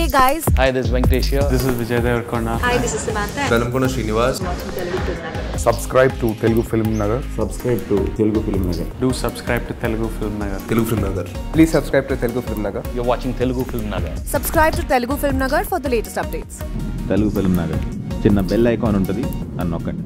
Hey guys. Hi, this is Venkatesh here. This is Vijay Devarkonda. Hi, this is Samantha. Velamkonda Srinivas. Subscribe to Telugu Film Nagar. Subscribe to Telugu Film Nagar. Do subscribe to Telugu Film Nagar. Telugu Film Nagar. Please subscribe to Telugu Film Nagar. You're watching Telugu Film Nagar. Subscribe to Telugu Film Nagar for the latest updates. Telugu Film Nagar. చిన్న bell icon ఉంటుంది, అని నొక్కండి.